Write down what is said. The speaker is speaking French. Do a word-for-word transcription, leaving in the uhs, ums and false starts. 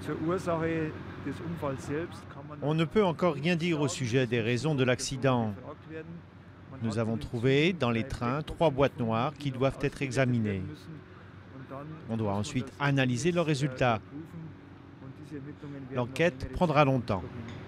On ne peut encore rien dire au sujet des raisons de l'accident. Nous avons trouvé dans les trains trois boîtes noires qui doivent être examinées. On doit ensuite analyser leurs résultats. L'enquête prendra longtemps.